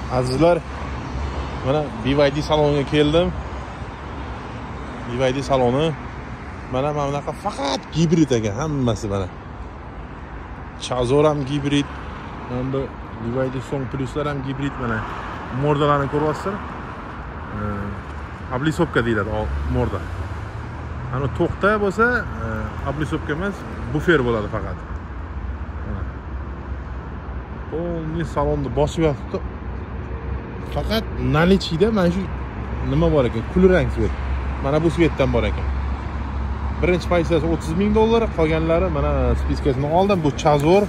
Azizlar, mana BYD saloniga keldim. BYD saloni mana bunaqa faqat gibrid ekan, hammasi mana. Chazor ham gibrid, mana bu BYD Song Plus'lar ham gibrid mana. Mordalarni ko'ryapsizlar? Ablisovka deyiladi, morda. Ana to'xta bo'lsa, ablisovka emas, bufer bo'ladi faqat. Polni salonni bosib yotibdi. Faqat nalichida mana shu nima bor ekan, kulrang svet. Mana bu svetdan bor ekan. Birinchi pozitsiyasi $30,000, qolganlari mana spiskasini oldim. Bu Chazor.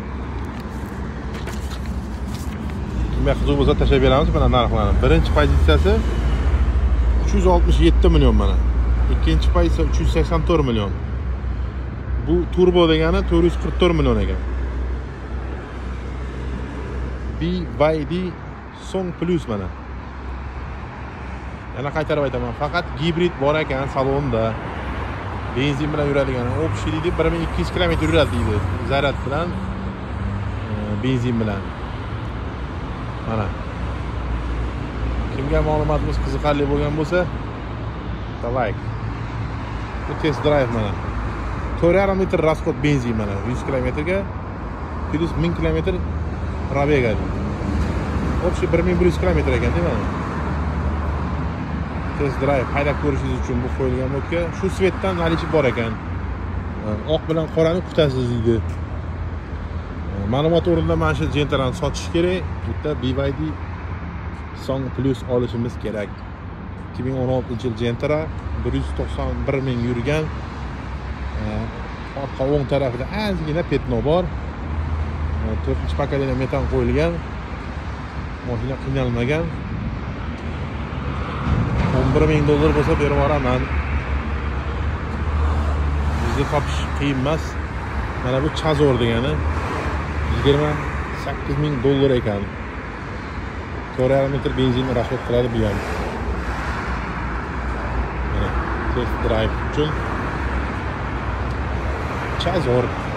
Kimga qiziq bo'lsa tashlab beramiz mana narxlarni. Birinchi pozitsiyasi 367 million mana. Ikkinchi pozitsiya 384 million. Bu turbo degani 444 million ekan. BYD Song Plus mana. Yana qaytarib aytaman, faqat gibrid bor ekan salonda. Benzin bilan yuradigan, общий deydi 1200 km yuradi deydi. Zaryad bilan, benzin bilan. Mana. Kimga ma'lumotimiz qiziqarli bo'lgan bo'lsa, like. Bu test drive mana. 4,5 litr расход benzin mana 100 km ga plus 1000 km probega. Общий 1100 km ekan, deyman. Test drive haydab ko'rishingiz uchun bu qo'yilgan modga. Shu svetdan nalichi bor ekan. Oq bilan qorani kutasiz deydi. Ma'lumot o'rnida mana shu Gentra'ni sotish kerak. Bitta BYD Song Plus olishimiz kerak. 2016-yil Gentra 191 ming yurgan. Orqa o'ng tarafida ozgina petno bor. 4-pokoleniya metan qo'yilgan. Mashina qiynalmagan. $11,000 bo'lsa berib yuboraman. Bizga topish qiyin emas. Mana bu Chazor degani $28,000 ekan. 4,5 litr benzin rasxod qiladi bu ham. Mana test drive uchun Chazor